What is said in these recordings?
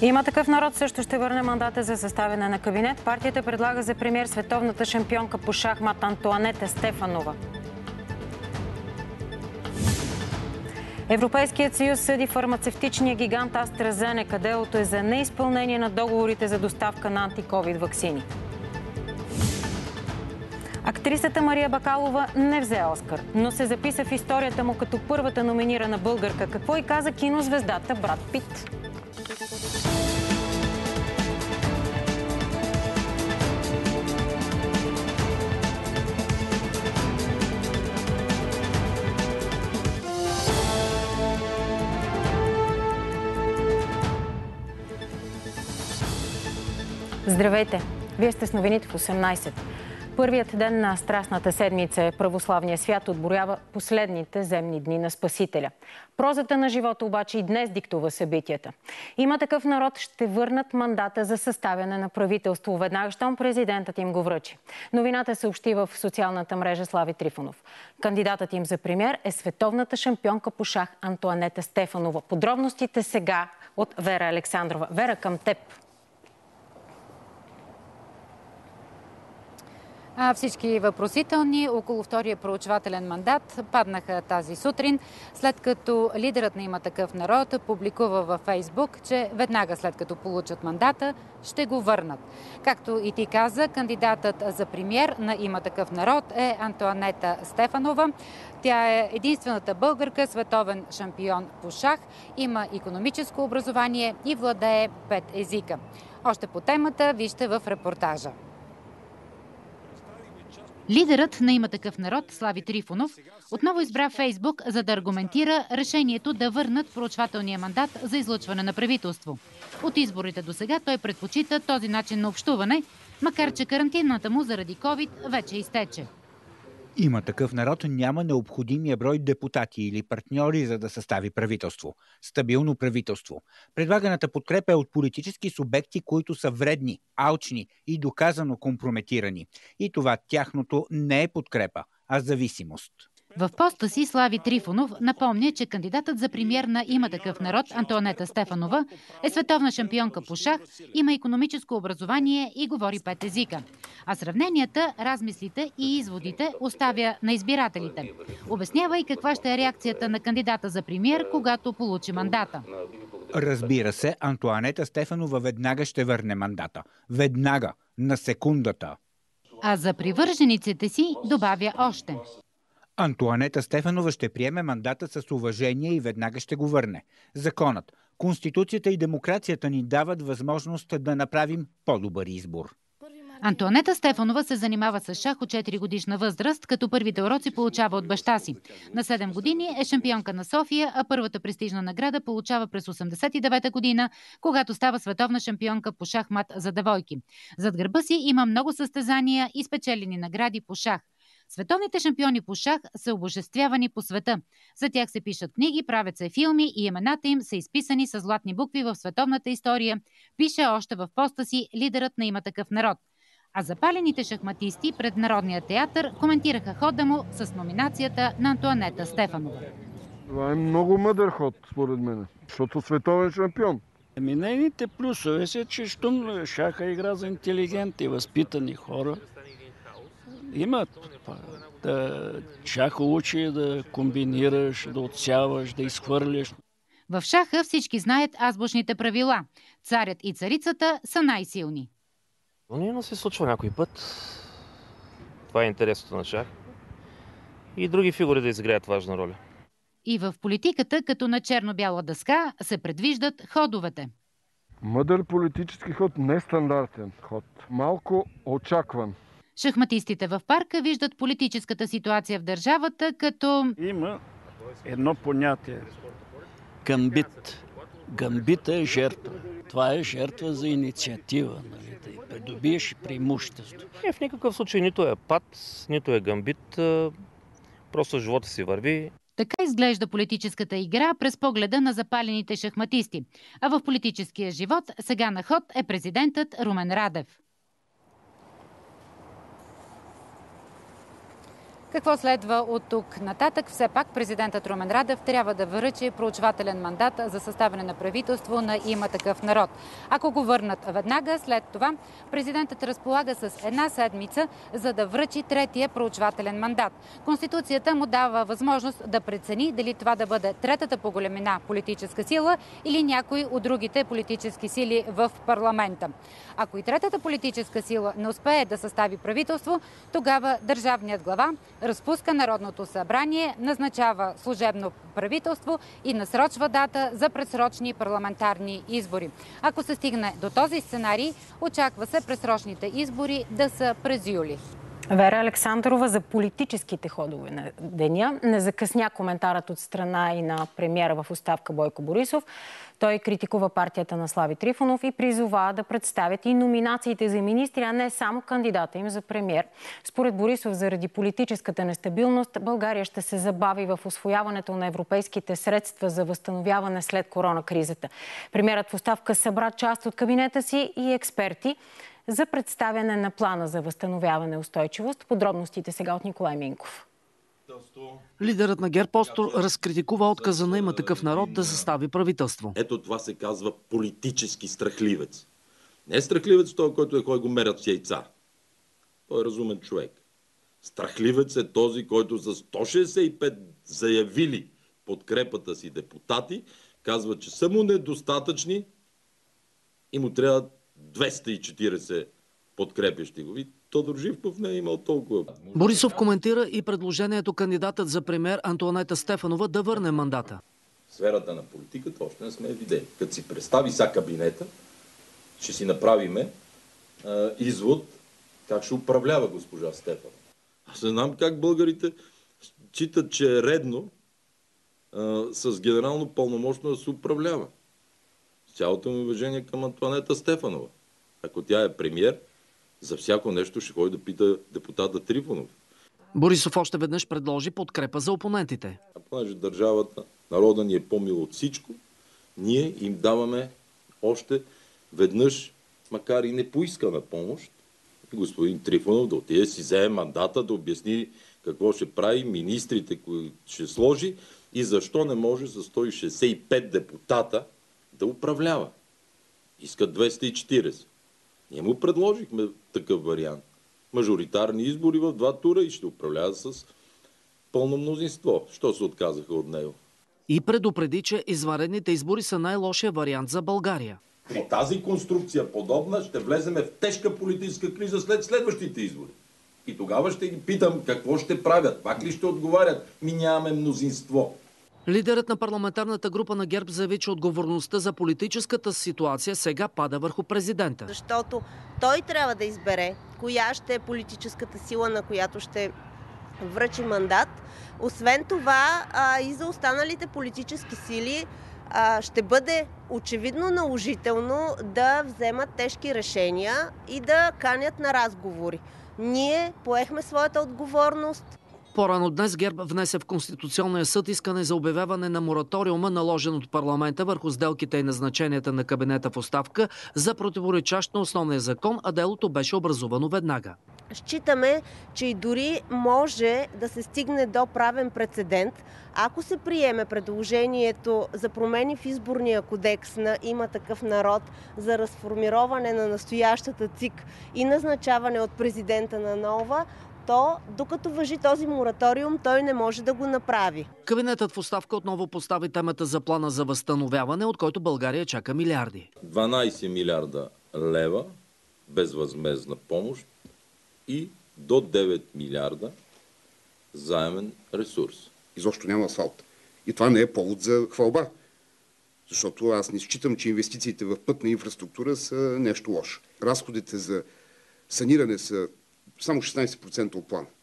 Има такъв народ също ще върне мандата за съставяне на кабинет. Партията предлага за премиер световната шампионка по шахмат Антоанета Стефанова. Европейският съюз съди фармацевтичния гигант AstraZeneca. Делото е за неизпълнение на договорите за доставка на антиковид ваксини. Актрисата Мария Бакалова не взе Оскар, но се записа в историята му като първата номинирана българка. Какво и каза кинозвездата Брад Пит? Здравейте! Вие сте с новините в 18. Първият ден на Страстната седмица православния свят отброява последните земни дни на Спасителя. Прозата на живота обаче и днес диктува събитията. Има такъв народ ще върнат мандата за съставяне на правителство веднага, щом президентът им го връчи. Новината съобщи в социалната мрежа Слави Трифонов. Кандидатът им за премиер е световната шампионка по шах Антоанета Стефанова. Подробностите сега от Вера Александрова. Вера, към теб. Всички въпросителни около втория проучвателен мандат паднаха тази сутрин, след като лидерът на Има такъв народ публикува във Фейсбук, че веднага след като получат мандата ще го върнат. Както и ти каза, кандидатът за премиер на Има такъв народ е Антоанета Стефанова. Тя е единствената българка световен шампион по шах, има икономическо образование и владее 5 езика. Още по темата вижте в репортажа. Лидерът на Има такъв народ, Слави Трифонов, отново избра Фейсбук, за да аргументира решението да върнат проучвателния мандат за излъчване на правителство. От изборите до сега той предпочита този начин на общуване, макар че карантинната му заради COVID вече изтече. Има такъв народ няма необходимия брой депутати или партньори, за да състави правителство. Стабилно правителство. Предлаганата подкрепа е от политически субекти, които са вредни, алчни и доказано компрометирани. И това тяхното не е подкрепа, а зависимост. В поста си Слави Трифонов напомня, че кандидатът за премиер на Има такъв народ, Антоанета Стефанова, е световна шампионка по шах, има икономическо образование и говори 5 езика. А сравненията, размислите и изводите оставя на избирателите. Обяснява и каква ще е реакцията на кандидата за премиер, когато получи мандата. Разбира се, Антоанета Стефанова веднага ще върне мандата. Веднага, на секундата. А за привържениците си добавя още. Антоанета Стефанова ще приеме мандата с уважение и веднага ще го върне. Законът, Конституцията и демокрацията ни дават възможност да направим по-добър избор. Антоанета Стефанова се занимава с шах от 4 годишна възраст, като първите уроци получава от баща си. На 7 години е шампионка на София, а първата престижна награда получава през 1989 година, когато става световна шампионка по шахмат за девойки. Зад гърба си има много състезания и спечелени награди по шах. Световните шампиони по шах са обожествявани по света. За тях се пишат книги, правят се филми и имената им са изписани с златни букви в световната история, пише още в поста си лидерът на Има такъв народ. А запалените шахматисти пред Народния театър коментираха хода му с номинацията на Антоанета Стефанова. Това е много мъдър ход, според мен, защото световен шампион. Нейните плюсове са, че щом шаха игра за интелигентни, възпитани хора, имат шаха учи да комбинираш, да отсяваш, да изхвърляш. В шаха всички знаят азбучните правила. Царят и царицата са най-силни. Но се случва някой път. Това е интересното на шах. И други фигури да изиграят важна роля. И в политиката, като на черно-бяла дъска, се предвиждат ходовете. Мъдър политически ход, нестандартен ход. Малко очакван. Шахматистите в парка виждат политическата ситуация в държавата като... Има едно понятие. Гамбит. Гамбита е жертва. Това е жертва за инициатива, нали, да придобиеш преимущество. В никакъв случай нито е пад, нито е гамбит. Просто живота си върви. Така изглежда политическата игра през погледа на запалените шахматисти. А в политическия живот сега на ход е президентът Румен Радев. Какво следва от тук нататък? Все пак президентът Румен Радев трябва да връчи проучвателен мандат за съставяне на правителство на Има такъв народ. Ако го върнат веднага, след това президентът разполага с една седмица, за да връчи третия проучвателен мандат. Конституцията му дава възможност да прецени дали това да бъде третата по големина политическа сила или някой от другите политически сили в парламента. Ако и третата политическа сила не успее да състави правителство, тогава държавният глава разпуска Народното събрание, назначава служебно правителство и насрочва дата за предсрочни парламентарни избори. Ако се стигне до този сценарий, очаква се предсрочните избори да са през юли. Вера Александрова за политическите ходове на деня. Не закъсня коментарът от страна и на премиера в оставка Бойко Борисов. Той критикува партията на Слави Трифонов и призова да представят и номинациите за министри, а не само кандидата им за премиер. Според Борисов, заради политическата нестабилност, България ще се забави в усвояването на европейските средства за възстановяване след коронакризата. Премиерът в оставка събра част от кабинета си и експерти за представяне на плана за възстановяване и устойчивост. Подробностите сега от Николай Минков. Лидерът на ГЕРБ остро разкритикува отказа на Има такъв народ да състави правителство. Ето това се казва политически страхливец. Не е страхливец той, който е кой го мерят с яйца. Той е разумен човек. Страхливец е този, който за 165 заявили подкрепата си депутати, казва, че са му недостатъчни и му трябва 240 подкрепящи го. И Тодор Живков не е имал толкова. Борисов коментира и предложението кандидатът за премиер Антоанета Стефанова да върне мандата. В сферата на политиката още не сме видели. Като си представи са кабинета, ще си направиме извод как ще управлява госпожа Стефанова. Аз не знам как българите считат, че е редно с генерално пълномощно да се управлява. С цялото ми уважение към Антоанета Стефанова. Ако тя е премиер, за всяко нещо ще ходи да пита депутата Трифонов. Борисов още веднъж предложи подкрепа за опонентите. А понеже държавата, народа ни е по-мил от всичко, ние им даваме още веднъж, макар и не поискана помощ, господин Трифонов да отиде си вземе мандата, да обясни какво ще прави, министрите, които ще сложи и защо не може за 165 депутата да управлява. Искат 240. Ние му предложихме такъв вариант. Мажоритарни избори в 2 тура и ще управлява с пълно мнозинство. Що се отказаха от него? И предупреди, че извънредните избори са най-лошия вариант за България. При тази конструкция подобна ще влеземе в тежка политическа криза след следващите избори. И тогава ще ги питам какво ще правят. Пак ли ще отговарят? Ми нямаме мнозинство. Лидерът на парламентарната група на ГЕРБ заяви, че отговорността за политическата ситуация сега пада върху президента. Защото той трябва да избере коя ще е политическата сила, на която ще връчи мандат. Освен това и за останалите политически сили ще бъде очевидно наложително да вземат тежки решения и да канят на разговори. Ние поехме своята отговорност. По-рано днес ГЕРБ внесе в Конституционния съд искане за обявяване на мораториума, наложен от парламента върху сделките и назначенията на кабинета в оставка за противоречащ на основния закон, а делото беше образувано веднага. Считаме, че и дори може да се стигне до правен прецедент, ако се приеме предложението за промени в изборния кодекс на Има такъв народ, за разформироване на настоящата ЦИК и назначаване от президента на нова, то докато важи този мораториум, той не може да го направи. Кабинетът в оставка отново постави темата за плана за възстановяване, от който България чака милиарди. 12 милиарда лева безвъзмездна помощ и до 9 милиарда заемен ресурс. Изобщо няма асфалт. И това не е повод за хвалба. Защото аз не считам, че инвестициите в пътна инфраструктура са нещо лошо. Разходите за саниране са само 16% от плана.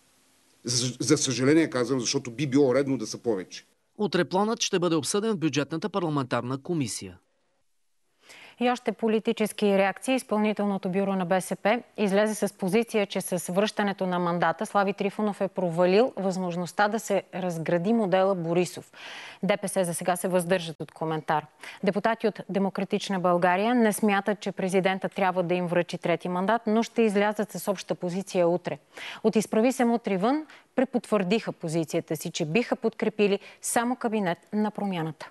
За съжаление казвам, защото би било редно да са повече. Утре планът ще бъде обсъден в бюджетната парламентарна комисия. И още политически реакции. Изпълнителното бюро на БСП излезе с позиция, че с връщането на мандата Слави Трифонов е провалил възможността да се разгради модела Борисов. ДПС за сега се въздържат от коментар. Депутати от Демократична България не смятат, че президента трябва да им връчи трети мандат, но ще излязат с обща позиция утре. От Изправи се мутри вън препотвърдиха позицията си, че биха подкрепили само кабинет на промяната.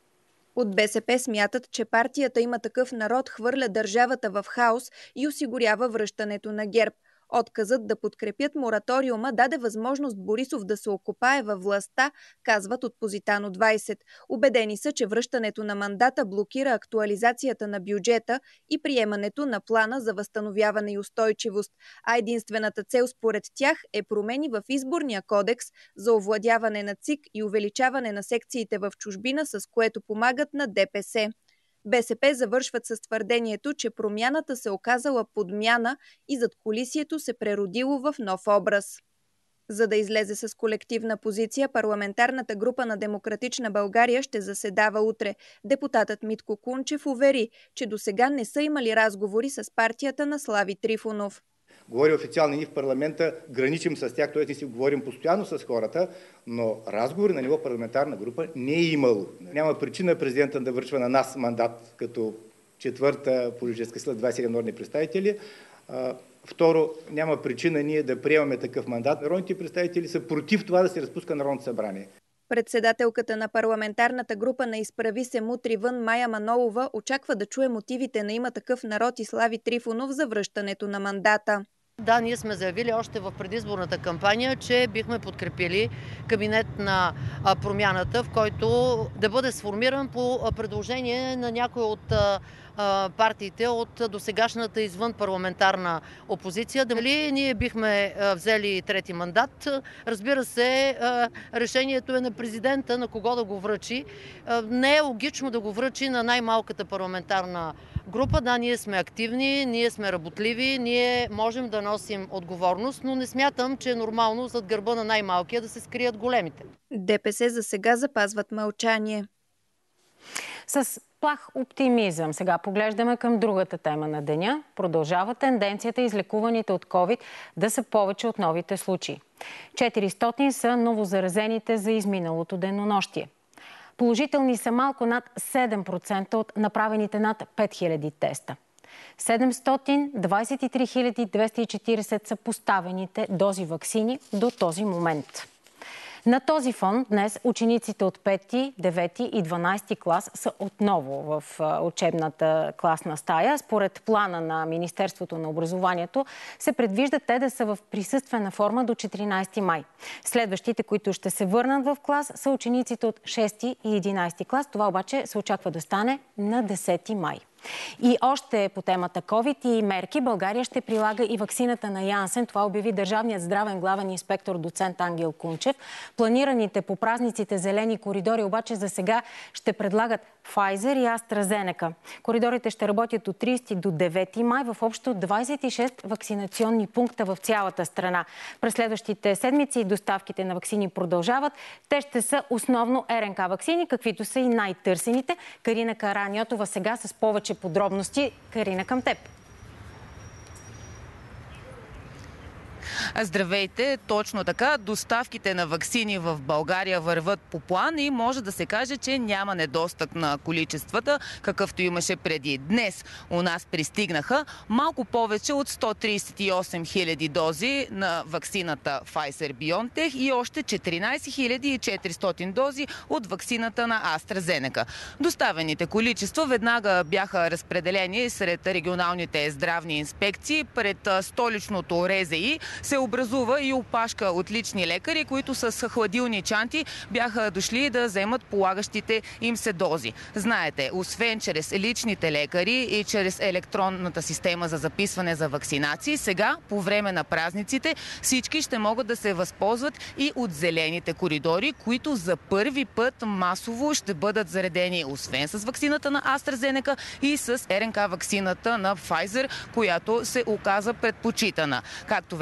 От БСП смятат, че партията Има такъв народ хвърля държавата в хаос и осигурява връщането на ГЕРБ. Отказът да подкрепят мораториума даде възможност Борисов да се окопае във властта, казват от Позитано 20. Убедени са, че връщането на мандата блокира актуализацията на бюджета и приемането на плана за възстановяване и устойчивост. А единствената цел според тях е промени в изборния кодекс за овладяване на ЦИК и увеличаване на секциите в чужбина, с което помагат на ДПС. БСП завършват с твърдението, че промяната се оказала подмяна и задкулисието се преродило в нов образ. За да излезе с колективна позиция, парламентарната група на Демократична България ще заседава утре. Депутатът Митко Кунчев увери, че досега не са имали разговори с партията на Слави Трифонов. Говори официално, ние в парламента граничим с тях, т.е. ние си говорим постоянно с хората, но разговори на ниво парламентарна група не е имало. Няма причина президента да връчва на нас мандат като четвърта политическа сила, 27 народни представители. Второ, няма причина ние да приемаме такъв мандат. Народните представители са против това да се разпуска Народното събрание. Председателката на парламентарната група на Изправи се мутри вън Мая Манолова очаква да чуе мотивите на Има такъв народ и Слави Трифонов за връщането на мандата. Да, ние сме заявили още в предизборната кампания, че бихме подкрепили кабинет на промяната, в който да бъде сформиран по предложение на някой от партиите от досегашната извън парламентарна опозиция. Дали ние бихме взели трети мандат? Разбира се, решението е на президента на кого да го връчи. Не е логично да го връчи на най-малката парламентарна група. Да, ние сме активни, ние сме работливи, ние можем да носим отговорност, но не смятам, че е нормално зад гърба на най-малкия да се скрият големите. ДПС за сега запазват мълчание. С плах оптимизъм сега поглеждаме към другата тема на деня. Продължава тенденцията излекуваните от COVID да са повече от новите случаи. 400 са новозаразените за изминалото денонощие. Положителни са малко над 7% от направените над 5000 теста. 723 240 са поставените дози ваксини до този момент. На този фон днес учениците от 5, 9 и 12 клас са отново в учебната класна стая. Според плана на Министерството на образованието се предвижда те да са в присъствена форма до 14 май. Следващите, които ще се върнат в клас, са учениците от 6 и 11 клас. Това обаче се очаква да стане на 10 май. И още по темата COVID и мерки, България ще прилага и ваксината на Янсен. Това обяви държавният здравен главен инспектор доцент Ангел Кунчев. Планираните по празниците зелени коридори обаче за сега ще предлагат Pfizer и AstraZeneca. Коридорите ще работят от 30 до 9 май в общо 26 вакцинационни пункта в цялата страна. През следващите седмици доставките на ваксини продължават. Те ще са основно РНК ваксини, каквито са и най-търсените. Карина Караниотова сега с повече подробности. Карина, към теб. Здравейте! Точно така. Доставките на ваксини в България върват по план и може да се каже, че няма недостъг на количествата, какъвто имаше преди. Днес у нас пристигнаха малко повече от 138 000 дози на ваксината Pfizer-BioNTech и още 14 400 дози от ваксината на AstraZeneca. Доставените количества веднага бяха разпределени сред регионалните здравни инспекции. Пред столичното РЗИ се образува и опашка от лични лекари, които с хладилни чанти бяха дошли да вземат полагащите им се дози. Знаете, освен чрез личните лекари и чрез електронната система за записване за вакцинации, сега по време на празниците всички ще могат да се възползват и от зелените коридори, които за първи път масово ще бъдат заредени освен с ваксината на AstraZeneca и с РНК ваксината на Pfizer, която се оказа предпочитана. Както вече разбрахте,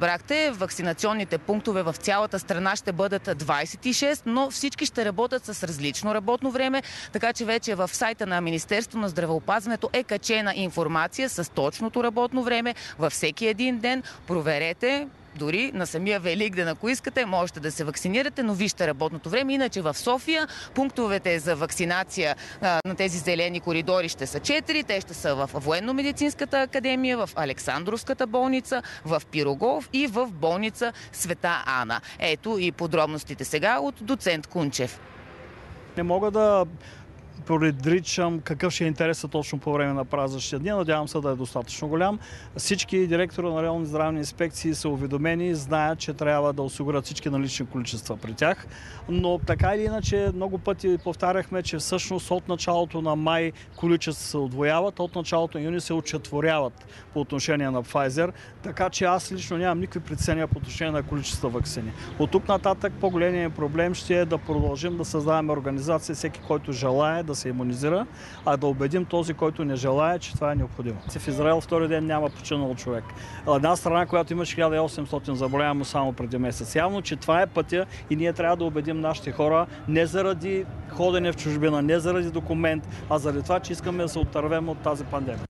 разбрахте, вакцинационните пунктове в цялата страна ще бъдат 26, но всички ще работят с различно работно време, така че вече в сайта на Министерството на здравеопазването е качена информация с точното работно време във всеки един ден. Проверете. Дори на самия Великден, ако искате, можете да се вакцинирате, но вижте работното време. Иначе в София пунктовете за вакцинация на тези зелени коридори ще са 4. Те ще са в Военно-медицинската академия, в Александровската болница, в Пирогов и в болница Света Ана. Ето и подробностите сега от доцент Кунчев. Не мога да предричам какъв ще е интересът точно по време на празничния дни. Надявам се да е достатъчно голям. Всички директори на районни здравни инспекции са уведомени и знаят, че трябва да осигурят всички налични количества при тях. Но така или иначе много пъти повтаряхме, че всъщност от началото на май количества се удвояват, от началото на юни се отчетворяват по отношение на Pfizer. Така че аз лично нямам никакви притеснения по отношение на количества ваксини. От тук нататък по-големият проблем ще е да продължим да създаваме организация, всеки, който желае да се имунизира, а да убедим този, който не желае, че това е необходимо. В Израел втори ден няма починал човек. Една страна, която имаше 1800 заболеваемо само преди месец. Явно, че това е пътя и ние трябва да убедим нашите хора не заради ходене в чужбина, не заради документ, а заради това, че искаме да се отървем от тази пандемия.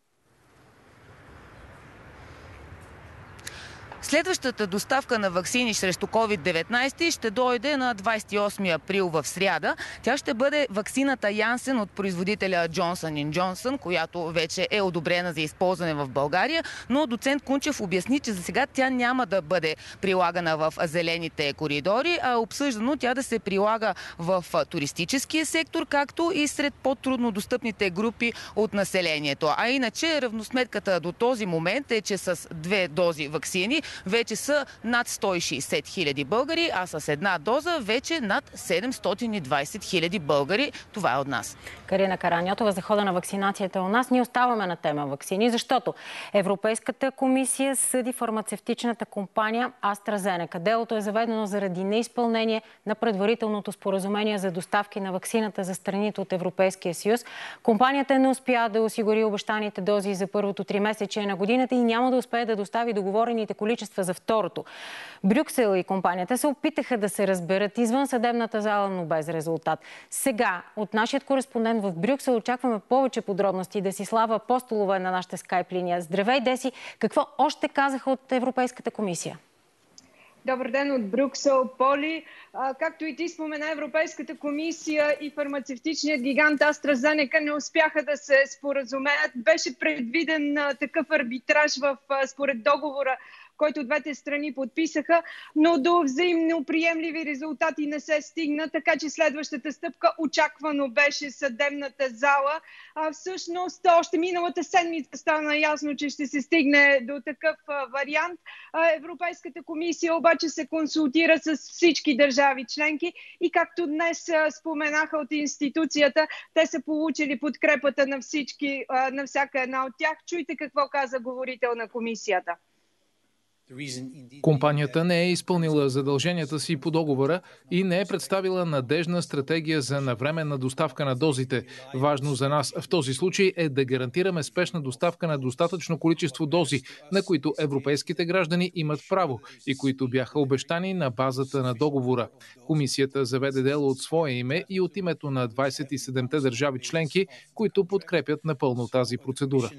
Следващата доставка на ваксини срещу COVID-19 ще дойде на 28 април в сряда. Тя ще бъде ваксината Янсен от производителя Johnson & Johnson, която вече е одобрена за използване в България, но доцент Кунчев обясни, че за сега тя няма да бъде прилагана в зелените коридори, а обсъждано тя да се прилага в туристическия сектор, както и сред по-трудно достъпните групи от населението. А иначе равносметката до този момент е, че с 2 дози ваксини вече са над 160 хиляди българи, а с една доза вече над 720 хиляди българи. Това е от нас. Карина Караньотова за хода на вакцинацията у нас. Ние оставаме на тема ваксини, защото Европейската комисия съди фармацевтичната компания AstraZeneca. Делото е заведено заради неизпълнение на предварителното споразумение за доставки на ваксината за страните от Европейския съюз. Компанията не успя да осигури обещаните дози за първото 3-месечие на годината и няма да успее да достави договорените количества за второто. Брюксел и компанията се опитаха да се разберат извън съдебната зала, но без резултат. Сега от нашият кореспондент в Брюксел очакваме повече подробности. Десислава Апостолова е на нашата скайп линия. Здравей, Деси! Какво още казаха от Европейската комисия? Добър ден от Брюксел, Поли. Както и ти спомена, Европейската комисия и фармацевтичният гигант AstraZeneca не успяха да се споразумеят. Беше предвиден такъв арбитраж според договора, който двете страни подписаха, но до взаимно приемливи резултати не се стигна, така че следващата стъпка очаквано беше съдебната зала. Всъщност, още миналата седмица стана ясно, че ще се стигне до такъв вариант. Европейската комисия обаче се консултира с всички държави членки и както днес споменаха от институцията, те са получили подкрепата на всички, на всяка една от тях. Чуйте какво каза говорител на комисията. Компанията не е изпълнила задълженията си по договора и не е представила надежна стратегия за навременна доставка на дозите. Важно за нас в този случай е да гарантираме спешна доставка на достатъчно количество дози, на които европейските граждани имат право и които бяха обещани на базата на договора. Комисията заведе дело от свое име и от името на 27-те държави членки, които подкрепят напълно тази процедура.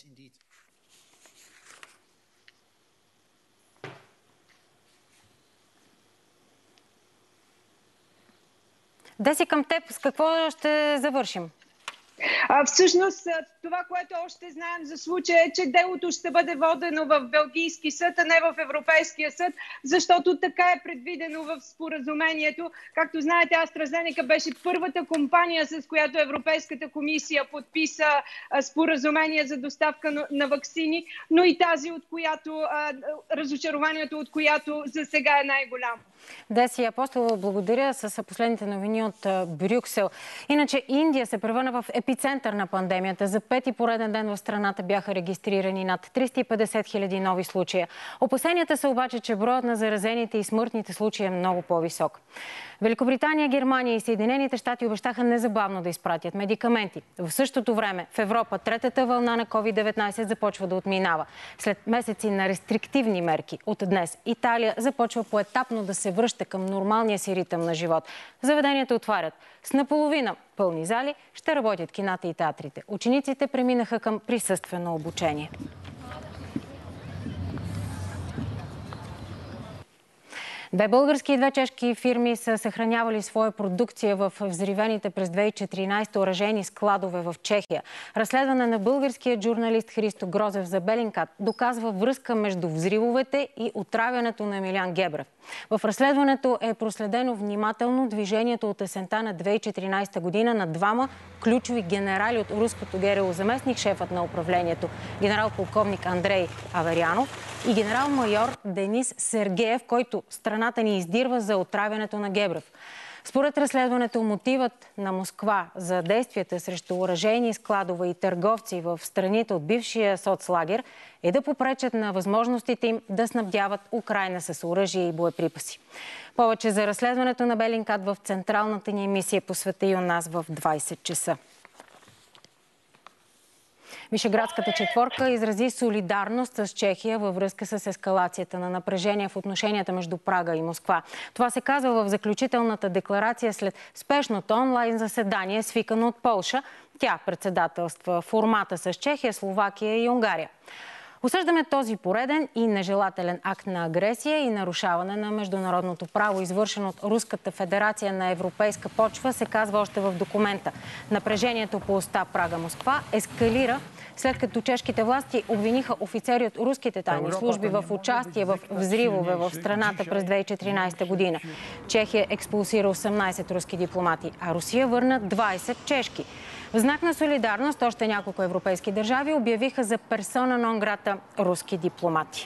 Деси, към теб, с какво ще завършим? Всъщност, това, което още знаем за случая е, че делото ще бъде водено в Белгийски съд, а не в Европейския съд, защото така е предвидено в споразумението. Както знаете, AstraZeneca беше първата компания, с която Европейската комисия подписа споразумение за доставка на ваксини, но и тази, от която разочарованието от която за сега е най-голямо. Деси Апостолова, благодаря. С последните новини от Брюксел. Иначе Индия се превърна в епицентър на пандемията. За пети пореден ден в страната бяха регистрирани над 350 хиляди нови случая. Опасенията са обаче, че броят на заразените и смъртните случаи е много по-висок. Великобритания, Германия и Съединените щати обещаха незабавно да изпратят медикаменти. В същото време в Европа третата вълна на COVID-19 започва да отминава. След месеци на рестриктивни мерки от днес Италия започва поетапно да се връща към нормалния си ритъм на живот. Заведенията отварят. С наполовина пълни зали ще работят кината и театрите. Учениците преминаха към присъствено обучение. Две български и две чешки фирми са съхранявали своя продукция в взривените през 2014 оръжейни складове в Чехия. Разследване на българският журналист Христо Грозев за Белинкат доказва връзка между взривовете и отравянето на Емилиан Гебрев. В разследването е проследено внимателно движението от есента на 2014 година на двама ключови генерали от руското ГРУ, заместник шефът на управлението генерал-полковник Андрей Аверянов и генерал-майор Денис Сергеев, който страната ни издирва за отравянето на Гебрев. Според разследването, мотивът на Москва за действията срещу оръжейни складове и търговци в страните от бившия соцлагер е да попречат на възможностите им да снабдяват Украйна с оръжие и боеприпаси. Повече за разследването на Белинкат в централната ни емисия по света и у нас в 20 часа. Вишеградската четворка изрази солидарност с Чехия във връзка с ескалацията на напрежение в отношенията между Прага и Москва. Това се казва в заключителната декларация след спешното онлайн заседание, свикано от Полша. Тя председателства формата с Чехия, Словакия и Унгария. Осъждаме този пореден и нежелателен акт на агресия и нарушаване на международното право, извършен от Руската федерация на европейска почва, се казва още в документа. Напрежението по оста Прага-Москва ескалира, след като чешките власти обвиниха офицери от руските тайни служби в участие в взривове в страната през 2014 година. Чехия експулсира 18 руски дипломати, а Русия върна 20 чешки. В знак на солидарност още няколко европейски държави обявиха за персона нон грата руски дипломати.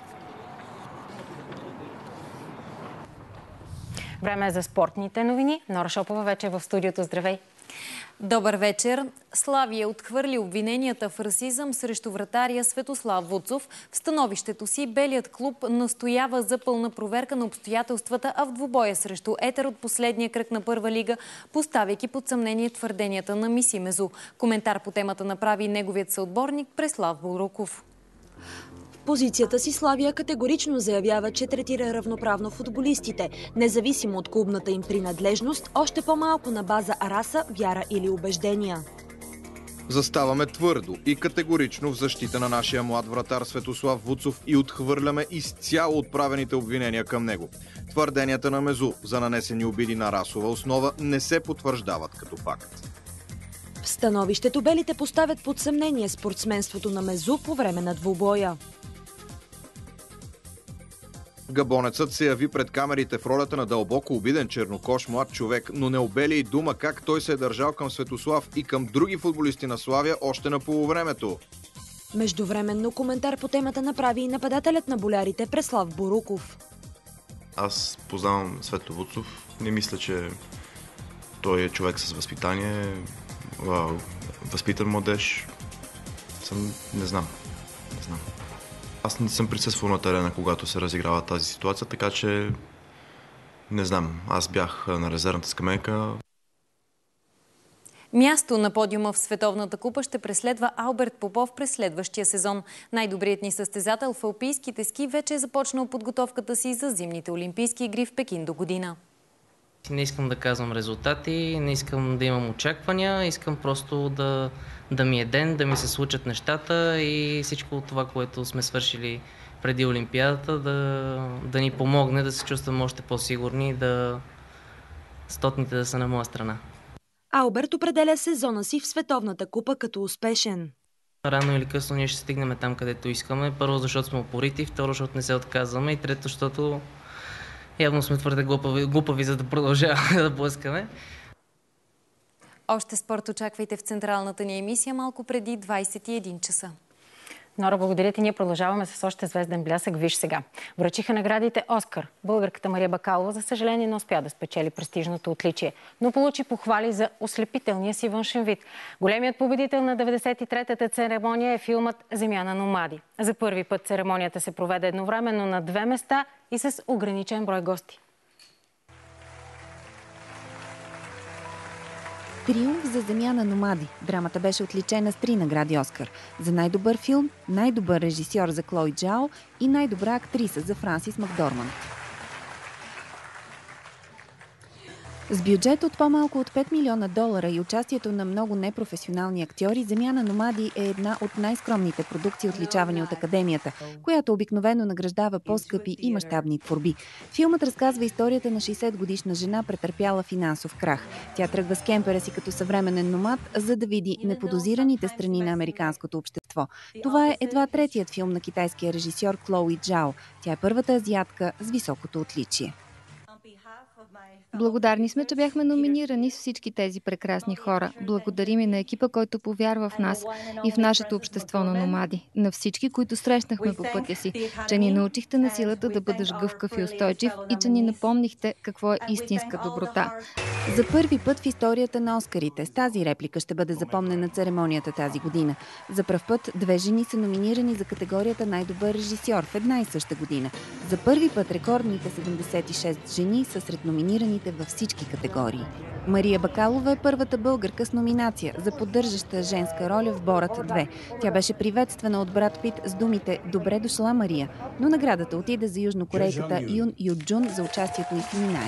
Време е за спортните новини. Нора Шопова вече е в студиото. Здравей! Добър вечер. Славия отхвърли обвиненията в расизъм срещу вратаря Светослав Вуцов. В становището си белият клуб настоява за пълна проверка на обстоятелствата, а в двубоя срещу Етер от последния кръг на първа лига, поставяйки под съмнение твърденията на Миси Мезу. Коментар по темата направи неговият съотборник Преслав Буруков. Позицията си Славия категорично заявява, че третира равноправно футболистите, независимо от клубната им принадлежност, още по-малко на база раса, вяра или убеждения. Заставаме твърдо и категорично в защита на нашия млад вратар Светослав Вуцов и отхвърляме изцяло отправените обвинения към него. Твърденията на Мезу за нанесени обиди на расова основа не се потвърждават като факт. В становището белите поставят под съмнение спортсменството на Мезу по време на двубоя. Габонецът се яви пред камерите в ролята на дълбоко обиден чернокош млад човек, но не обели и дума как той се е държал към Светослав и към други футболисти на Славия още на полувремето. Междувременно коментар по темата направи и нападателят на болярите Преслав Буруков. Аз познавам Свето Вуцов. Не мисля, че той е човек с възпитание, възпитан младеж. Не знам. Аз не съм присъствал на терена, когато се разиграва тази ситуация, така че не знам. Аз бях на резервната скамейка. Място на подиума в Световната купа ще преследва Алберт Попов през следващия сезон. Най-добрият ни състезател в алпийските ски вече е започнал подготовката си за зимните олимпийски игри в Пекин до година. Не искам да казвам резултати, не искам да имам очаквания, искам просто да ми е ден, да ми се случат нещата и всичко това, което сме свършили преди Олимпиадата, да ни помогне да се чувстваме още по-сигурни и да стотните да са на моя страна. Алберт определя сезона си в Световната купа като успешен. Рано или късно ние ще стигнем там, където искаме. Първо, защото сме упорити, второ, защото не се отказваме и трето, защото явно сме твърде глупави, за да продължаваме да блъскаме. Още спорт очаквайте в централната ни емисия малко преди 21 часа. Нора, благодаря ти. Ние продължаваме с още звезден блясък. Виж сега. Връчиха наградите Оскар. Българката Мария Бакалова, за съжаление, не успя да спечели престижното отличие, но получи похвали за ослепителния си външен вид. Големият победител на 93-та церемония е филмът "Земя на номади". За първи път церемонията се проведе едновременно на 2 места и с ограничен брой гости. Триумф за "Земя на номади". Драмата беше отличена с 3 награди Оскар. За най-добър филм, най-добър режисьор за Клой Джао и най-добра актриса за Франсис Макдорманд. С бюджет от по-малко от $5 милиона и участието на много непрофесионални актьори, "Земя на номади" е една от най-скромните продукции, отличавани от Академията, която обикновено награждава по-скъпи и мащабни творби. Филмът разказва историята на 60-годишна жена, претърпяла финансов крах. Тя тръгва с кемпера си като съвременен номад, за да види неподозираните страни на американското общество. Това е едва третият филм на китайския режисьор Клои Джао. Тя е първата азиатка с високото отличие. Благодарни сме, че бяхме номинирани с всички тези прекрасни хора. Благодарим и на екипа, който повярва в нас и в нашето общество на номади. На всички, които срещнахме по пътя си, че ни научихте на силата да бъдеш гъвкав и устойчив и че ни напомнихте какво е истинска доброта. За първи път в историята на Оскарите с тази реплика ще бъде запомнена церемонията тази година. За пръв път 2 жени са номинирани за категорията най-добър режисьор в една и съща година. За първи път рекордните 76 жени са сред номинираните във всички категории. Мария Бакалова е първата българка с номинация за поддържаща женска роля в "Борат 2". Тя беше приветствана от Брад Пит с думите "Добре дошла, Мария", но наградата отиде за южнокорейката Юн Юджун за участието й в "Минари".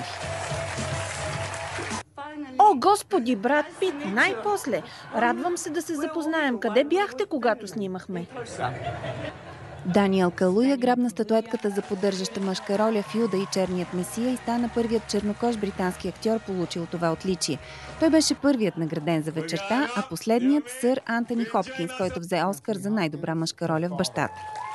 О, Господи, Брад Пит, най-после! Радвам се да се запознаем. Къде бяхте, когато снимахме? Даниел Калуя грабна статуетката за поддържаща мъжка роля в "Юда и черният месия" и стана първият чернокож британски актьор, получил това отличие. Той беше първият награден за вечерта, а последният сър Антони Хопкинс, който взе Оскар за най-добра мъжка роля в "Бащата".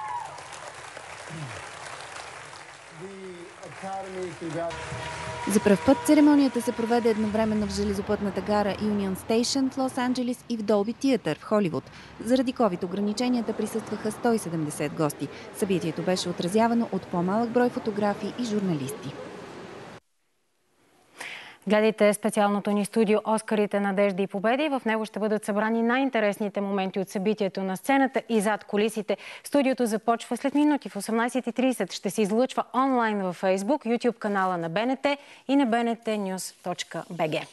За пръв път церемонията се проведе едновременно в железопътната гара Юнион Стейшън в Лос-Анджелис и в Долби Театър в Холивуд. Заради ковид ограниченията присъстваха 170 гости. Събитието беше отразявано от по-малък брой фотографи и журналисти. Гледайте специалното ни студио "Оскарите, надежди и победи". В него ще бъдат събрани най-интересните моменти от събитието на сцената и зад кулисите. Студиото започва след минути. В 18:30 ще се излъчва онлайн във Facebook, YouTube канала на БНТ и на bntnews.bg.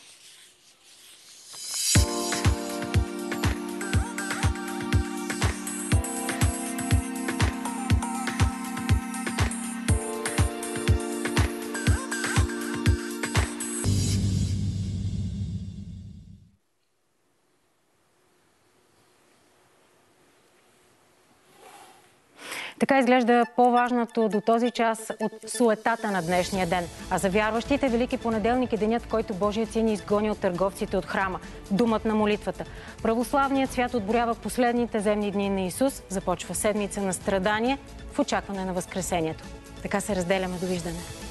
Така изглежда по-важното до този час от суетата на днешния ден. А за вярващите Велики понеделник е денят, в който Божият син изгони от търговците от храма. Думът на молитвата. Православният свят отборява последните земни дни на Исус. Започва седмица на страдание в очакване на Възкресението. Така се разделяме. Довиждане.